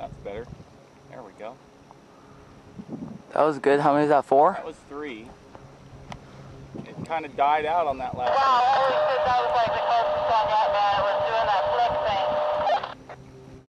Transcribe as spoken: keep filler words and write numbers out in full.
That's better. There we go. That was good. How many is that? Four? That was three. It kind of died out on that last Wow, one. that was, that was like the closest one yet.